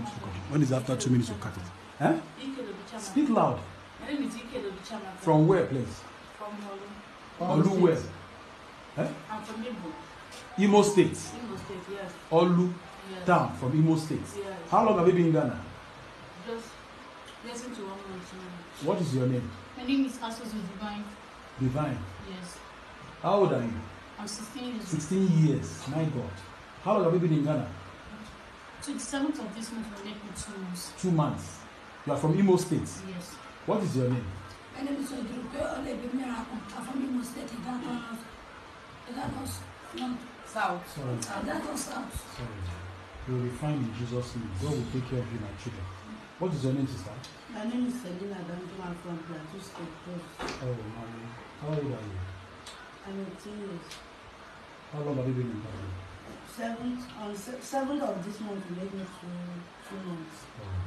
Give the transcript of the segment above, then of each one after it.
minutes to cut it. When is after 2 minutes to cut it? Huh? Speak loud. My name is Ike Lobichama. From where, please? From Olu where? Huh? I'm from Imo. Imo State. Imo State, yes. Olu Yes. town from Imo State. Yes. How long have you been in Ghana? Just less than 1 month. What is your name? My name is Asos Divine. Divine. Yes. How old are you? I'm 16 years old. 16 years. My God. How long have you been in Ghana? 27th of this month will make me 2 months. 2 months. You are from Imo State. Yes. What is your name? My name is Odrupe Olebimira. I'm from Imo State. That was South. Sorry. that was south. Sorry. You will be fine in Jesus' name. God will take care of you, my children. What is your name, sister? My name is Selina Danjuma from Plateau State. Oh, mommy. How old are you? I'm 18 years. How long have you been in Ghana? 7th of this month will make me 2 months. Oh.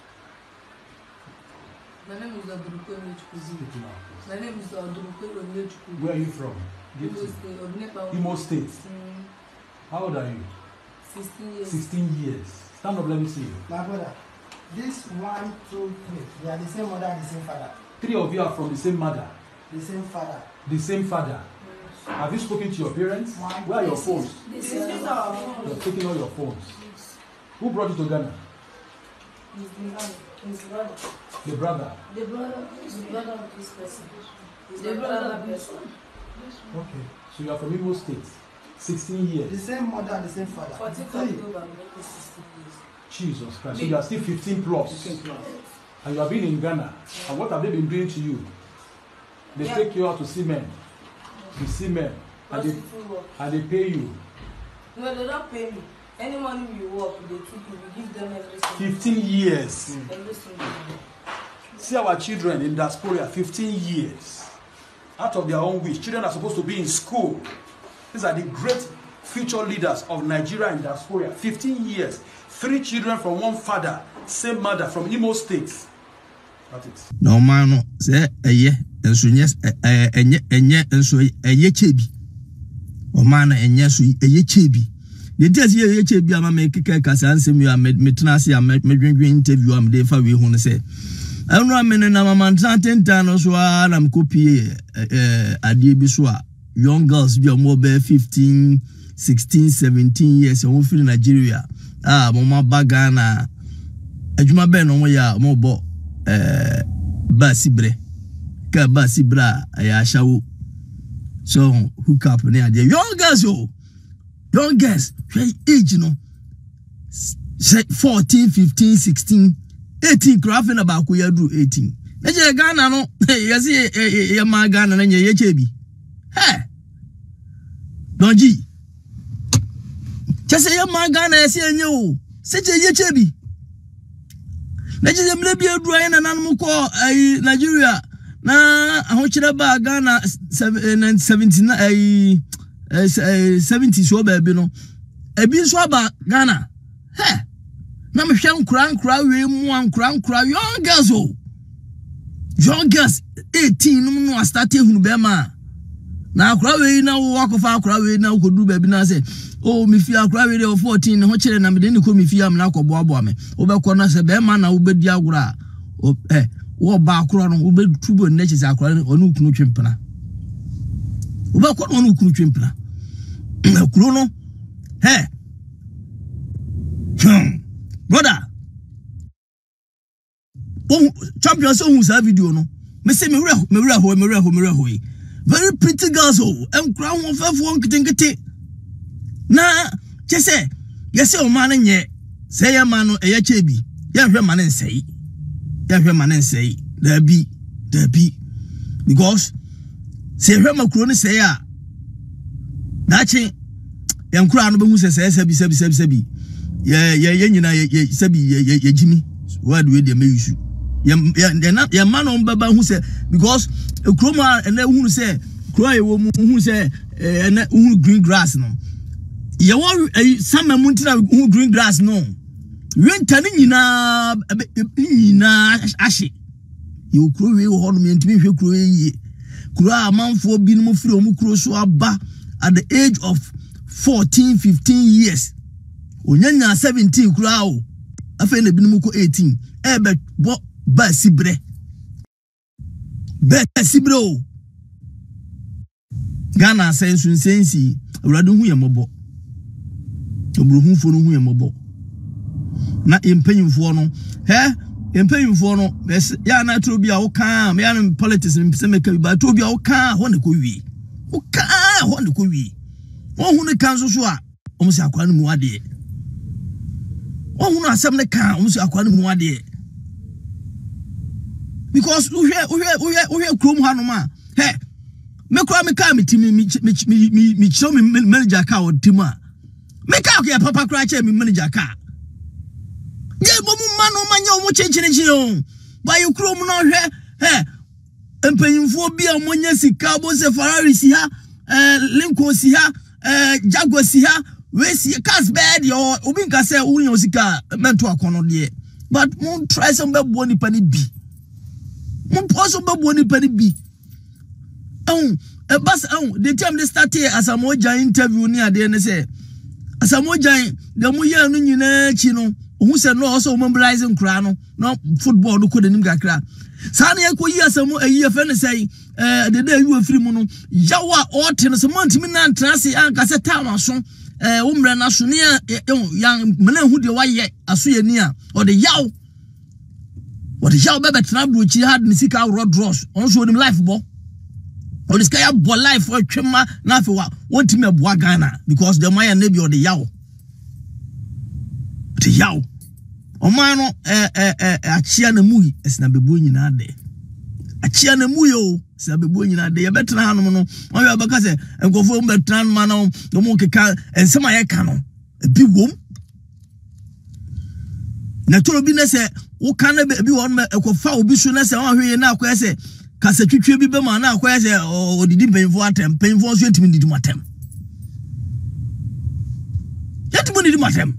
My name is Odrupe Olechukwu. Speak now, please. My name is Odrupe Olechukwu. Where are you from? Give Imo me. State, of Nepal. Imo State. How old are you? 16 years. 16 years. Stand up, let me see you. My brother, this 1, 2, 3, they are the same mother, the same father. 3 of you are from the same mother, The same father. the same father. Have you spoken to your parents? Where are your phones? This is our phone. You're taking all your phones. Who brought you to Ghana? His brother. The brother. The brother of this person. The brother of this one. Okay. So you are from Imo State. 16 The years. same mother, the same father. 14th Three. October will make me 16 years. Jesus Christ. So you are still 15 plus. And you have been in Ghana. And what have they been doing to you? They take you out to see men. To see men. And they pay you. No, they don't pay me. Any money we work, they took you, we give them everything. 15 years. Everything. See our children in diaspora, 15 years. Out of their own wish. Children are supposed to be in school. These are the great future leaders of Nigeria in diaspora. 15 years. 3 children from one father, same mother from Imo State. That's it. No man, say and so yes, and so a chebi. O man, and yes, a chebi. The days ye chebi, I'm making cakes and send you a metnasi, I'm making interview, I'm there for we want to say. I'm running and I'm a man, 10 times, I'm copy a debiswa. Young girls be more than 15, 16, 17 years, and we feel in Nigeria. Mama Bagana, Ejuma Ben on ya mobo, Basibre, Kabasibra, Ayashaw. So, hook up near the young girls, young girls, age, 14, 15, 16, 18, crafting about we do 18. Naja Ghana, no, yes, ye my Ghana and ye chebi. Hey, don't ye? Just say your man Ghana, I see you. Such a yechebi. Naja maybe a drawing an animal call Nigeria. Na I want you to buy Ghana 70 so baby no. A bit swaba Ghana. Hey, na me sham cry we one cry young girls oh. Young girls 18 no start ehunu be ma. Na cry we na walk of our cry we na go do baby na say oh me fia cry we dey 14 ho kire na me dey ni ko me fia me na ko boabo me. Wo be ko na say be ma na wo be di agura. Wo ba akro no wo be tubo na chi say akro onu kunu twempena. Wo be ko onu kunu twempena. Akro no hey brother, oh, champions who say video no. Me say me reho. Very pretty girls oh, and crown one fair one kitingiti. Na, just say, yes, oh man nye. Say a man e chebi. Ya hwe man say. There be. Because say hwe makro say a. Dachi yan kura no be hu say sebi. Yeah, Sabi, Jimmy. Why do they make you? Yeah, man on Baba who said, because a chroma and then who say, cry a woman who say, green grass no. You want a summer mountain green grass no. You ain't telling you na ashy. You crew you hold me and to me, you crew ye. Cry a man for being more free or mukro so abba at the age of 14, 15 years. Unyanya 17 crowd. afa na binom ko 18 ebe bo ba sibre o Ghana sensu sensi awurade hu ye mobo obruhu fo no hu ye mobo na empanyimfo no empanyimfo no ya na tro bia wo kan me ya no politics mpese meka ba tro bia wo kan ho ne ko wi wo kan ho ne ko wi wo hu ne kan so a omo se akwa no mu ade wo hu no asem ne kan omo se akwa no mu ade because we krom ha no ma me kwa me ka me timi me show me manager ka o tima me ka o papa kra che me manager ka ye bomu manu manya o mo chenchene o ba you krom no hwe empanyimfo bia mo nya sika bo se Ferrari si ha Lincoln si ha Jaguar si ha we si cars bed yo obi nka se wo nya sika mento akono de but mo try some be boni pani bi mo poso be boni pani bi bas the time they start here as a moja interview ni ade ne say as a moja the mo ya no nyina chi no who say no also mobilizing kra no football no ko denim kakra sa na ekoyi asamo ayi afa ne say the day you free mu no yawa o te no so mantimi na trance an ka se town so umre na so ne ya mena hu de waye aso ye ni a o de yaw bebe trabro chi had ni sika road draws on so nim life bo or this guy bo life for twema na fe wa want me bo Ghana because the man na bi o de yaw o man no achia na mu esna bebu nyina de achia na mu yo se bebu nyina de ye betra hanom no o ya baka se enkofo betra man no mo keka ensema ye ka no bi wom na toro bi na se wo kan na bi won me ekofa obi so na se wa hwe na akwa se kasa twitwe bi be ma na akwa se odidi penfo atem penfo so etimi didi matem yetimo didi matem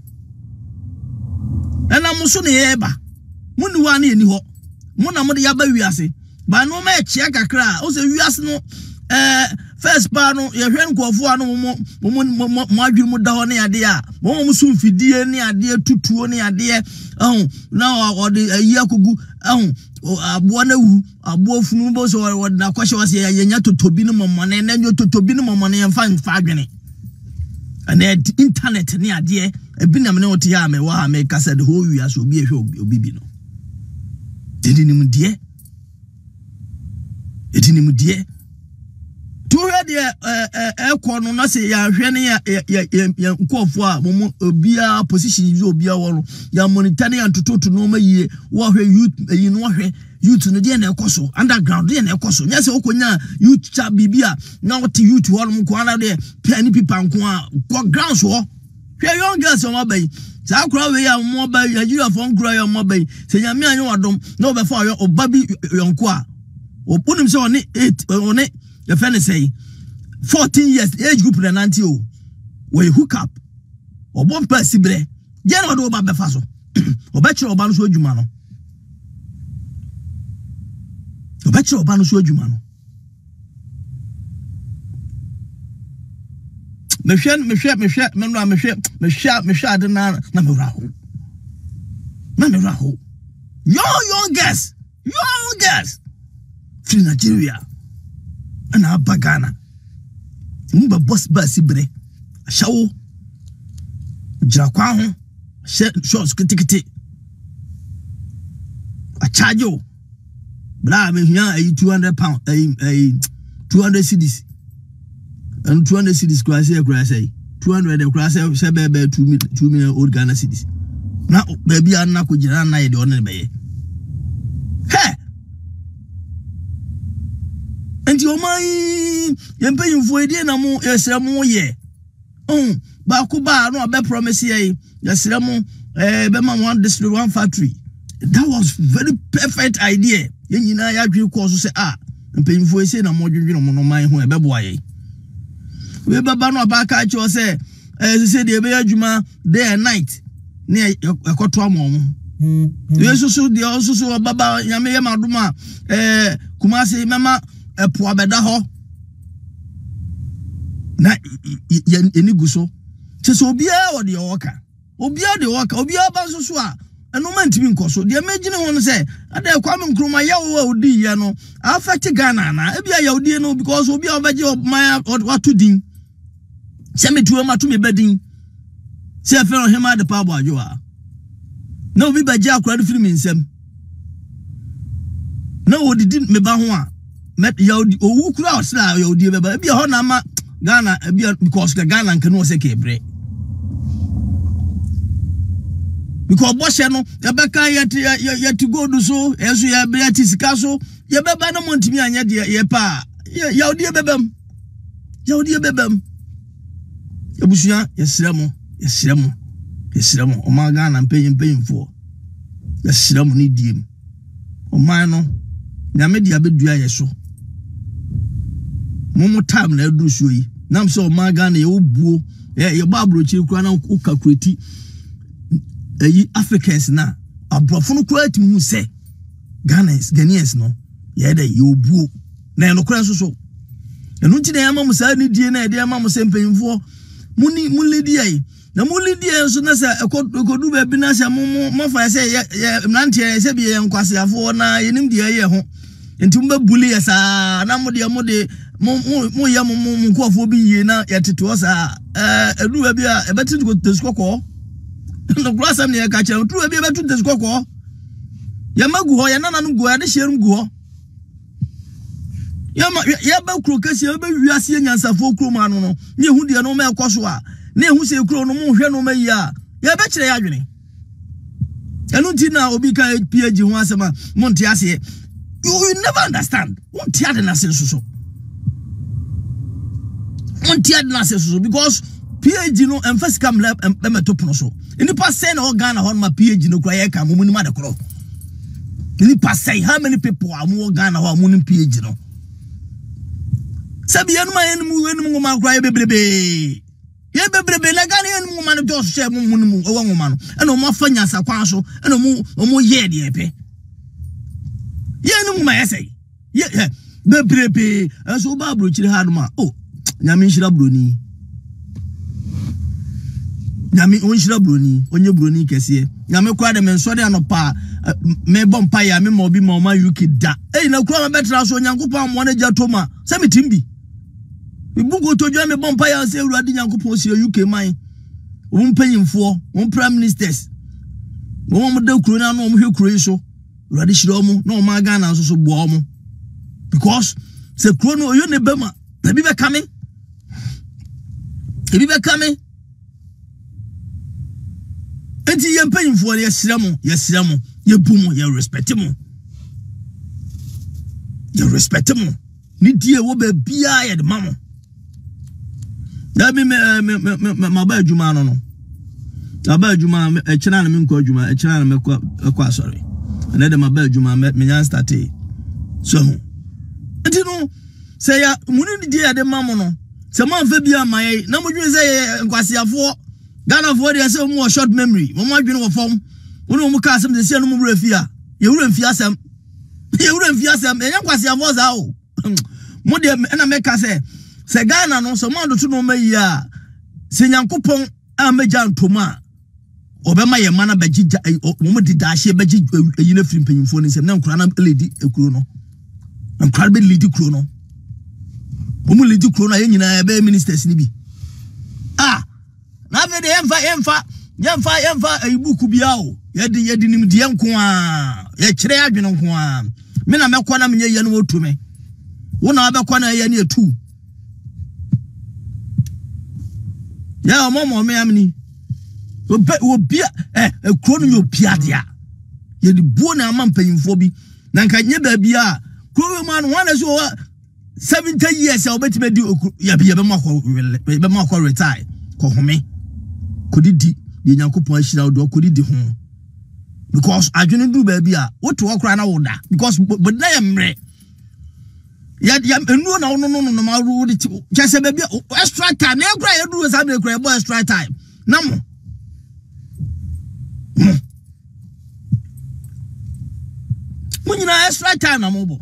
ena mo so ne yeba mo ni wa na eni ho mo na mo de yaba wiase ba no ma echia kakra o se wiase no first bar no ye hwen nkofo ano mo adwiri mo da ho ne ade a mo so mfidie ne ade tutuo ne ade na o de ayi akogu abo na wu abo funu bo so o na kwahye wase ye nya totobi ne momone na nyo totobi ne momone ye mfa adwene ana internet ne ade ebi na me ne ote ya me wa ha me kasa de ho wi aso obi ehwe obi bi no edinim die to hear no na say ya hwe ne ya nkofo a mo obia position yi obia wo ya monitor ne antototo no ma yie wo hwe youth yi no hwe youth no de na ekoso underground de na ekoso nya se okonya youth cha bibia na wote youth wo no ko ana de piani pipa nko a go ground so hwe young girls o ma bai sa akura we ya mo bai Nigeria fo nkura ya mo bai se nya me anyo wadom na obefa yo obabi yonko a oponim se one 8 one the friend say 14 years age group na nanti o we hook up obon pa sibre je na do ba befa so obekire oba no so adwuma no mehwe ade na mewraho young girls free Nigeria ana bagana mba boss ba sibre ashawo jira kwa ho shots kitikiti a charge o bra me hia 200 pound 200 cedis and 200 cedis kwa say 200 kwa say be 2 million old Ghana cedis na baby anna ko jira na ye de onne be he enti o mai yempanyimfo edi na mo yesere mo ye ba ko ba no be promise ye yesere mo be ma one district one factory. That was very perfect idea ye nyina ya dwe ko so say mpanyimfo ese na mo dwedwe no man ho e be boa ye we baba no ba ka chi o say say de be adwuma day and night ne ekoto amom yesusu de osusu baba nyame ye madoma kumase mama epo abeda ho na eni guso se so obia o de oka obia ba so so a eno man timi nkoso de imagine won say ade Kwame Nkrumah yawo odi ye no affect Ghana na e bia yawdi no because obi obeje my watudin se metuo mato me badin se afa no hema de pa bo adwoa na obi baje akura de film nsem na odidi me ba ho a met yawdi owu kura osla yawdi be ba bia ho na ma Ghana bia because Ghana nke no se kebre because boshe no yebeka yet go do so enso ya be atisika so yebeba na montimi anya de ye pa yawdi bebam ebusuya yesiramo o ma Ghana mpeyimfo yesiramo ni diem o man no nyame dia bedua yeso momo time na edu so yi nam so o ma Ghana ye obuo ye babro chi kura na o calculate eyi Africans na abrofo no kura timi hu se Ghanaians no ye dey ye obuo na eno kura so enu nti na yama musa ni die na de yama musa mpanyimfo muni die ai na muli die so na sa ekodu ba bi na sa mo fa se mnantie se bi ye nkwase afo na yenim die ye ho enti mo buli ya sa na mo de mo ya mo nkofo bi ye na yeteto sa edu ba bi a ebeti ko tesikoko no grasam ne ka cha edu ba bi ebetu tesikoko ya magu ho ya nananom go ya de hyerum go ho ya ba kuro kesi ya ba wiase nyansafo kuro ma no ne hu de no ma ekoso a ne hu se kuro no mo hwe no ma yi a ya ba kire ya dwene enu ti na obi ka PhD ho asema mo nte ase you never understand won ti ade na se so won ti ade na se so because PhD no emphasis come lab metop no so any percent o Ghana ho ma PhD no kura ye ka mo munima de kuro any percent how many people are mo Ghana ho mo PhD no sabi yanu ma yanu ngoma kwa ye bebrebe na Ghana yanu ngoma no to share mo owo ngoma no ena o mafanya sakwa so ena mo ye de epe yanu ngoma yesai ye bebrebe so ba bro chiri ha no ma oh nyame nhira broni nyame onhira broni onye broni kese nyame kwa de menso de anopa me bompa ya me mo bi ma UK da na kwa ma betra so nyankopon mo na jatoma se metimbi Ibugo to join me bompa ya se Urade Nyankopon si UK man. Wo mpanyimfo, wo prime ministers. Wo mo da kuro na no mo hwe kuro so. Urade shiro mo na o ma Ghana so bo mo. Because se kuro no oyo ne bema, na bi be kame. E bi be kame. Enti ye mpanyimfo ye siramo, ye bumo, ye respect mo. Ye respect mo. Ni die wo be bia ye de mamo. Da me ba adwuma no ba adwuma e kina na me nko adwuma e kina na me kwa sorry na de ma ba adwuma me nya start so enti no say ya muni di ade mamo no se man fa bia mai na mo dwen say nkwasiafo Ghana for dey say mo short memory mo ma dwen wo fom wonu mo ka asem de se no mo wura fia ye wura mfia asem e nya nkwasiafo za o mo de na me ka say se Ghana no so man do to no mayi a se Nyankopon a meja ntoma obema ye mana baji mo di daahye baji yi na firi panyimfo ni sem na nkura na ledi ekuro no nkura be ledi kuro no mo ledi kuro na ye nyina be ministers ni bi na ve de yemfa ebuku bia o ye di nim de nko a ye kire adwene nko a me na mekọ na menye ye no otu me wona abekọ na ye ne etu ya omo me amni obia ekro no obia dia ye di buo na ama mpanyimfo bi na nka nye ba bia kro man one so 70 years obetime di ya be makọ retire ko home kodidi de Nyankopon ahira do kodidi ho because adwene du ba bia woto okra na woda because but na yemre ya enu na no ma ru de chese ba bia extra time na ekra ya du sa be ekra bo extra time na mo munyina extra time na mo bo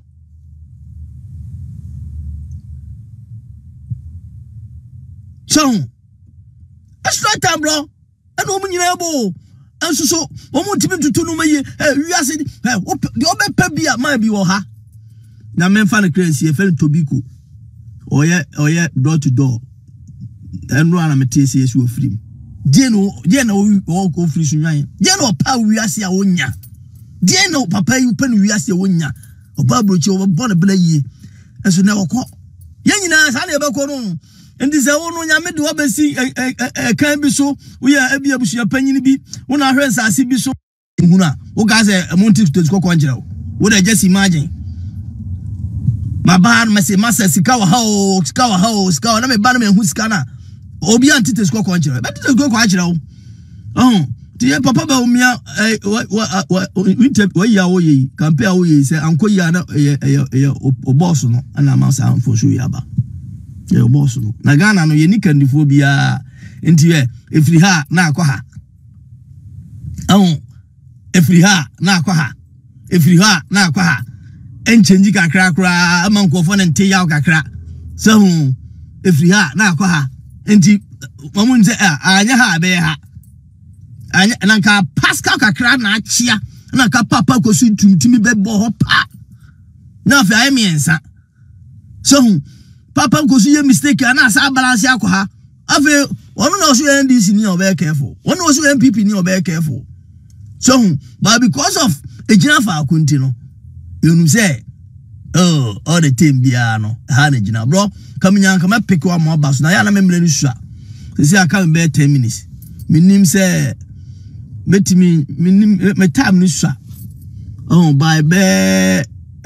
so extra time bro eno munyina bo enso so omo ntimi tutu no maye wiase de obepa bia ma bi wo ha na memfa ne crazy e fel Tobiko oye door to door enu ana metesi esu ofrim die na o ko free sunwan die na opa wiase a wonya die na papa yi pa no wiase a wonya oba brochi o bo na bla yie enso na wokọ ye nyina sa na ebekọ no ndi se wo no nyame de obesi kan bi so wo ya abi abusu panyin bi wo na hwe nsase bi so huna wo ga se monti to kokọ njira wo da just imagine ma ba na se masa sika wa ha na me ba na me hu sika na obi anti to kokọ njira ba to kokọ ajira wo ti papa ba umia wa ya wo yi campaign wo yi se anko ya na o boss no ana ma sa anfo so ya ba ye boss no na Ghana no ye ni kandifo bia enti efiri ha na akọ ha efiri ha na akọ ha enchange kakra kra ama nkofo ne nte ya kakra so efiri ha na akọ ha enti mamun se anya ha be ha anya nanka Pascal kakra na achia na ka papa ko su tumtimi bebo ho pa na fa emiensa so papa ko su ye mistake na sa balance akọ ha afi onu na so NDC ni obe careful onu na so MPP ni obe careful so but because of ejina fa akunti no you say all the team bia no ha na jina bro kamnya kama pick one more bus na ya na memle ni sua say aka be 10 minutes minim say metimi me time ni sua by be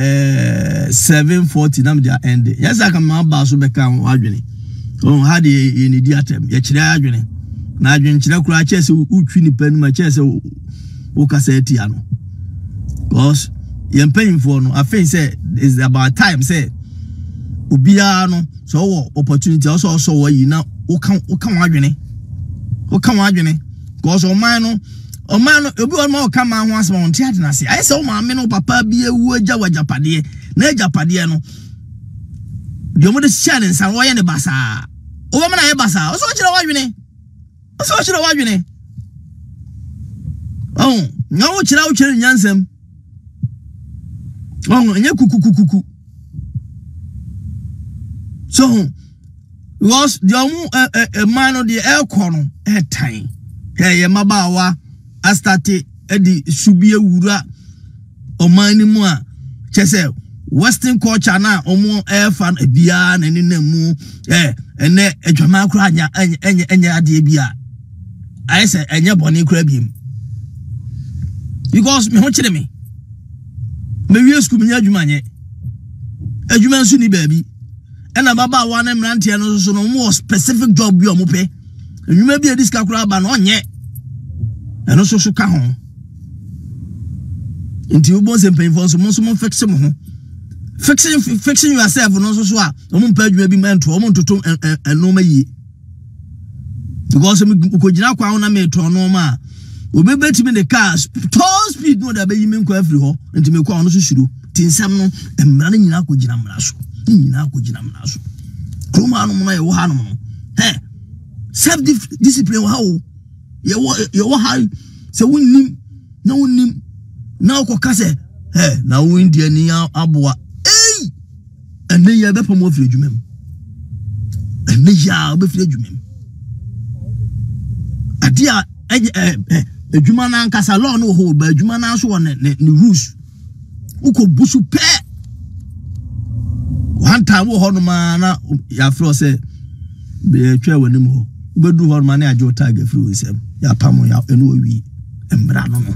7:40 na me dia end yes aka ma ba so be kan wadwene ha de ni di atem ya kire adwene na adwene kire kura chese utwi ni panu ma chese o kaseti ano because yem paying for no I think say is about time say obia no so opportunity also wo yi na o kan wadwene because o man no obi o ma o kan ma ho asema on tiade na se ayi se o ma me no papa bi ewu agya wajapade na agapade no de mo de share nsan wo ye ne basa o ba me na ye basa o so kire wadwene na wo kire nyansem anya kuku so was the man of the air corner at time hey mabawa astate edi subie wura o man ni mu a chese western culture na omo air fan bia na ni na mu ene adwama kura anya ade bia I say enya boni kura biem because me ho kire me we school me adwuma nye adwuma nso ni baabi ena baba wa na mrantie no so no more specific job bi o mo pe adwuma bi ediska kura ba no onye eno so ka ho nti wo bon se mpanyfo so mo fix mo ho fixing yourself no so a o mo mpa adwuma bi mento o mo ntoto eno ma yi because me ko gina kwa ho na me to no ma obe betimi the cars tall speed no da be yimi nkwa afri ho nti me kwa ono so shuru tinsam no emra na nyina akogina mra so kroma anu na ye wo ha no self discipline wo ha wo ye wo ha se wonnim na uko kase na wo india ni aboa ene ya be pamo afri adwumam ene ya obe fri adwumam adia adwuma na nkasa law no ho ba adwuma na so ne rules uko busu pe one time wo ho no ma na ya fro se be twa wanim ho ubedu ho ma na ajo tag afri wo sem ya pamo ya eno wi emra no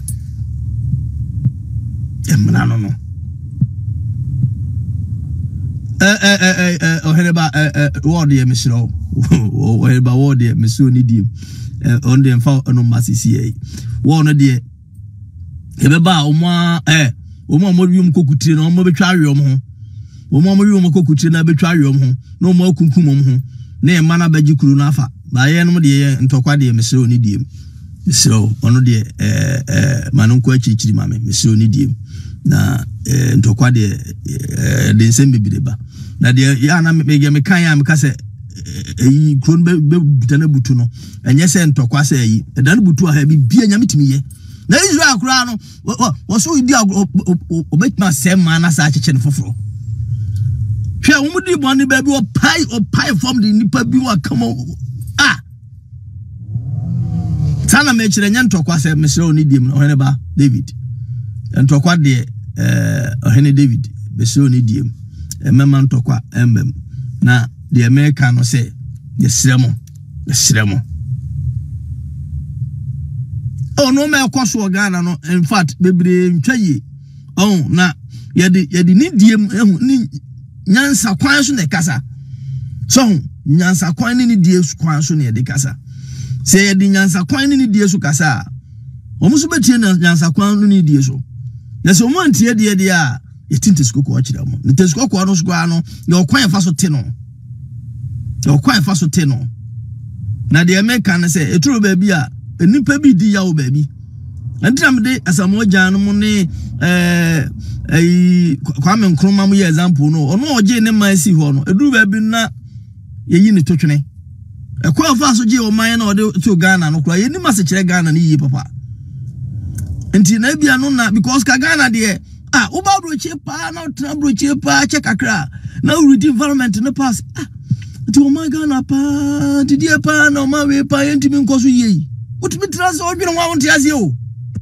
oheneba word ye misro oheneba word ye miso ni dim on the fa no masisi won de ebeba omo wium kokutire no omo betwa awom ho omo wium kokutire na betwa awom ho no omo akunkum ho na e mana bagi kuru na afa ba ye no de ntokwa de misro ni dim misro ono de manonko achichiri mame misro ni dim na ntokwa de nsem bibireba na de ya na me kan ya me kase kron be butana butu no enye se ntokwa se yi dan butu ha bi bia nya metimi ye na Israel kura no wo so di obetima sem man na sa cheche ne foforo hwe wo mudi boni ba bi o pai from the nipa bi wa come sana me kire nya ntokwa se mesre oni diem no hene ba David ntokwa de ohene David mesre oni diem emema ntokwa embem na the American no say yesremo oh no me kwaso Ghana no in fact bebre ntwaye oh na yedi ni diem ni nyansa kwan so na kasa so nyansa kwan ni die kwan so na yedi kasa se yedi nyansa kwan ni die so kasa omuso betie na nyansa kwan ni die so na so mo antie de a yetinte skoko a kira mo nte skoko no skwa no ye okwan fa so te no na de America na se eturo ba bi a nipa bi di ya wo ba bi antram de asamo jan no mo ne Kwame Nkrumah mo ye example no ono oje ne man si ho no eduru ba bi na yeyi ne totwene ekwa fa so je o man na ode to Ghana no kura ye ni ma se kire Ghana ni yi papa enti na bia no na because ka Ghana de uba broche pa na tra broche pa che kakra na uridi environment no pass enti o man Ghana pa didi pa na o man we pa enti mi nkoso yi utimi tra so odwene wa wonte ase o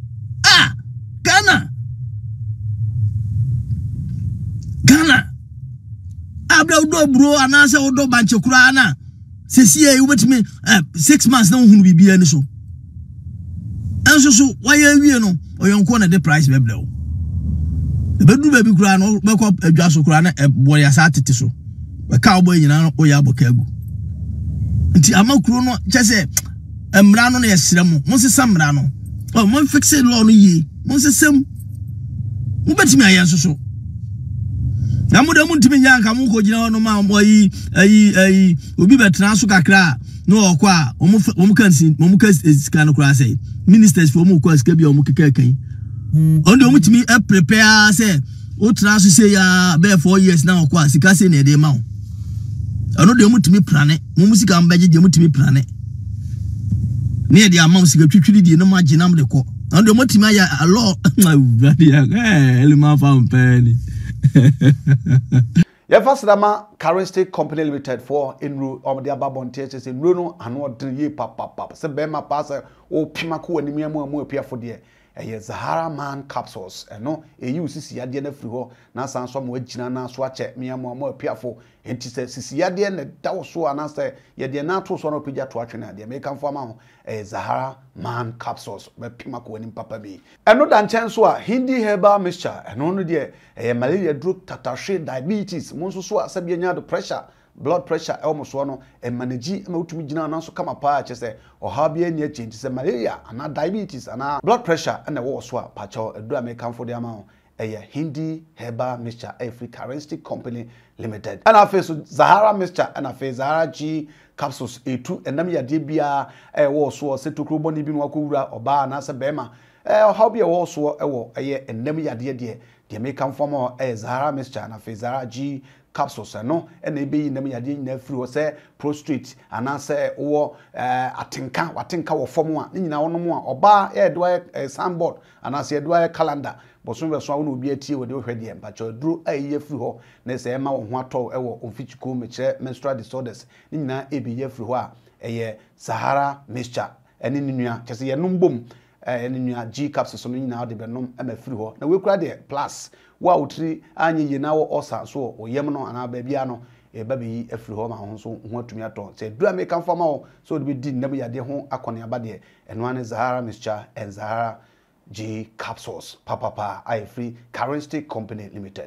Ghana abra udo bro anase udo banche kura na sesie ubetimi 6 months na hunu bibia ni so enso so waya wie no oyonko na the price bebre o bedu baby kura no beko adwa so kura na boy asa tete so be ka obo nyina no oya abokagu nti amakuro no chese emra no na yesrem mo se samra no o mo fix law no yi mo se sem mo betimi ayan so na mo de mo ntimi nyanka mo ko gina no ma mo yi obi betra so kakra no okwa omo kan scan kura say ministers for mo ko sika bia omo kekakan on de omo timi prepare say o tra so say ya be 4 years na okwa sika say na de ma ono de omo timi plane mo sika mbaje de omo timi plane ne de amam sika twitwiri de no ma gina mo de ko on de omo timi aya allo elima fa mpani Yafasdama Charistic Company Limited for Inru Omdia Babon THS in Runo and what ye papa se bema pasa o pimaku and miamu appear for dear a Zahara Man capsules and no a use Yadian Friho na san some wejina na swache miamu appear for and she says Yadian that was so an answer Yadiana to son of Pija to Achina the American farmer a Zahara Man capsules by pimaku and papa be and no dan chance Hindi herbal mixture and only dear a malaria drug tatashe diabetes monso so asabianya the pressure blood pressure almost one and manage mutumi gina na so kama pa chese o ha bia nya change se malaria and diabetes and blood pressure and the war so pacho edu American for the amount a Hindi herbal mixture every Charistic Company Limited and afa so Zahara mixture and afa Zahara G capsules A2 and nam ya de bia e war so se tokro boni bi no akowura oba na se bema how bia war so e wo and nam ya de the American former Zahara mixture and afa Zahara G capsules no and ebe nam yade nyina free say prostrate and say wo watenka wo form a nyina wono mo a oba e do sandboard and say do calendar boso be so wono obi atie wo de wo hwede mpa cho duro aye free ho na say ma wo ho atọ e wo onfichiko mekire menstrual disorders nyina ebe ye free ho a eye Zahara mixture ene nua kese ye numbom ene nua G capsules no nyina de be nom ama free ho na we kura de plus wa utri anye ye na wo osa so oyem no ana ba bia no e ba bi afri ho ma ho so ho atumi ato se dura me kan fama ho so de di nnabu yade ho akone aba de eno ane Zahara mixture and Zahara G capsules papa I free Charistic Company Limited.